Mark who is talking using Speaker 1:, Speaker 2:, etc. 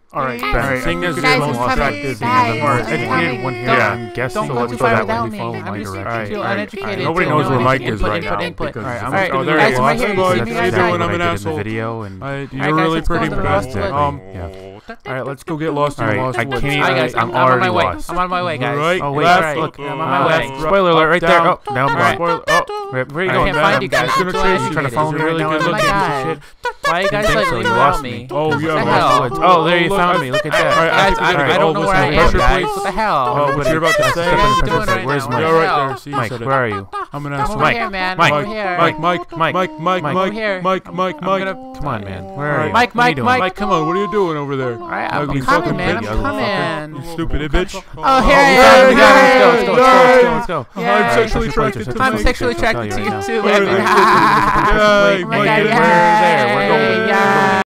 Speaker 1: Alright,
Speaker 2: Guys,
Speaker 1: Ben. Seeing as
Speaker 2: guys,
Speaker 1: you're the most
Speaker 2: come
Speaker 1: attractive,
Speaker 2: in.
Speaker 1: being the
Speaker 2: Guys,
Speaker 1: more
Speaker 2: come
Speaker 1: educated
Speaker 2: in.
Speaker 1: one here,
Speaker 2: Don't-
Speaker 1: I'm guessing
Speaker 2: Don't go
Speaker 1: let's
Speaker 2: too
Speaker 1: go
Speaker 2: far
Speaker 1: that way.
Speaker 2: without
Speaker 1: We
Speaker 2: me.
Speaker 1: follow
Speaker 2: I'm
Speaker 1: my
Speaker 2: just
Speaker 1: direction.
Speaker 2: feel uneducated.
Speaker 1: Nobody
Speaker 2: so
Speaker 1: knows
Speaker 2: no
Speaker 1: where
Speaker 2: one
Speaker 1: Mike
Speaker 2: can
Speaker 1: is
Speaker 2: put
Speaker 1: right
Speaker 2: input,
Speaker 1: now
Speaker 2: input.
Speaker 1: because
Speaker 2: Alright,
Speaker 1: I'm
Speaker 2: oh,
Speaker 1: there
Speaker 2: guys,
Speaker 1: you
Speaker 2: come
Speaker 1: are.
Speaker 2: right here.
Speaker 1: That's
Speaker 2: You see me
Speaker 1: exactly
Speaker 2: outside?
Speaker 1: what
Speaker 3: I'm
Speaker 1: I
Speaker 3: an
Speaker 1: did in the
Speaker 3: asshole.
Speaker 1: video, and
Speaker 3: You're really
Speaker 2: let's go
Speaker 3: pretty
Speaker 2: to the
Speaker 3: best.
Speaker 2: lost
Speaker 1: Alright, let's go get lost in the
Speaker 3: Alright,
Speaker 1: lost
Speaker 3: I
Speaker 1: woods.
Speaker 3: can't
Speaker 2: Alright, guys,
Speaker 1: I'm
Speaker 2: I'm on
Speaker 1: already
Speaker 2: my way.
Speaker 1: lost.
Speaker 2: I'm on my way, guys.
Speaker 3: Right,
Speaker 1: Oh wait,
Speaker 3: left,
Speaker 2: look, I'm on my way.
Speaker 1: Spoiler alert, right there.
Speaker 3: down.
Speaker 1: Oh, now I'm
Speaker 2: Alright.
Speaker 1: spoiler. Oh, where are you
Speaker 2: I
Speaker 1: going,
Speaker 2: can't
Speaker 1: man?
Speaker 2: find you guys.
Speaker 1: I'm just gonna
Speaker 2: I'm
Speaker 1: chase you. Trying to
Speaker 2: too
Speaker 1: follow me right
Speaker 3: really
Speaker 1: now.
Speaker 3: good
Speaker 2: Oh my
Speaker 1: Looking
Speaker 2: god.
Speaker 1: shit.
Speaker 2: Why are you guys
Speaker 1: Didn't
Speaker 2: like
Speaker 1: think so,
Speaker 2: leaving
Speaker 1: you
Speaker 2: without
Speaker 1: lost
Speaker 2: me?
Speaker 1: me.
Speaker 3: Oh,
Speaker 2: What
Speaker 3: yeah,
Speaker 2: the
Speaker 3: lost
Speaker 2: hell?
Speaker 3: woods.
Speaker 1: Oh, there you
Speaker 3: look,
Speaker 1: found me. Look at that.
Speaker 3: Alright,
Speaker 2: Guys,
Speaker 3: I
Speaker 2: I don't know where I am,
Speaker 3: pressure
Speaker 2: guys.
Speaker 3: plates.
Speaker 2: What the hell?
Speaker 1: Oh, what
Speaker 3: you're about to
Speaker 2: What
Speaker 3: say.
Speaker 2: are you guys doing right
Speaker 1: Where's
Speaker 2: now?
Speaker 1: Mike?
Speaker 3: You're
Speaker 2: What the
Speaker 3: right
Speaker 2: hell?
Speaker 3: there. See, you
Speaker 1: Mike,
Speaker 3: said it.
Speaker 1: where are you?
Speaker 3: I'm an
Speaker 2: Come
Speaker 3: asshole.
Speaker 2: over
Speaker 1: Mike,
Speaker 2: here, man.
Speaker 1: Mike,
Speaker 2: Over here.
Speaker 3: Mike.
Speaker 2: Over here.
Speaker 3: Mike.
Speaker 2: I'm gonna-
Speaker 1: Come on, man. Where are you?
Speaker 2: Mike,
Speaker 1: What are you
Speaker 2: Mike,
Speaker 1: doing?
Speaker 2: Mike.
Speaker 3: Mike, come on. What are you doing over there?
Speaker 2: Alright,
Speaker 3: Ugly
Speaker 2: I'm coming,
Speaker 3: fucking
Speaker 2: man.
Speaker 3: pig,
Speaker 2: I'm
Speaker 3: you
Speaker 2: coming.
Speaker 3: You stupid bitch.
Speaker 2: Oh, here I
Speaker 1: Let's
Speaker 2: am.
Speaker 1: go,
Speaker 2: Yay!
Speaker 1: let's go.
Speaker 2: Yay.
Speaker 3: I'm sexually attracted to
Speaker 2: I'm
Speaker 3: Mike.
Speaker 2: sexually attracted to you too,
Speaker 3: Alright,
Speaker 2: Evan.
Speaker 3: Yay,
Speaker 2: Oh my
Speaker 3: Mike,
Speaker 2: god,
Speaker 3: get in
Speaker 2: yay.
Speaker 3: there. We're going.
Speaker 2: Yay.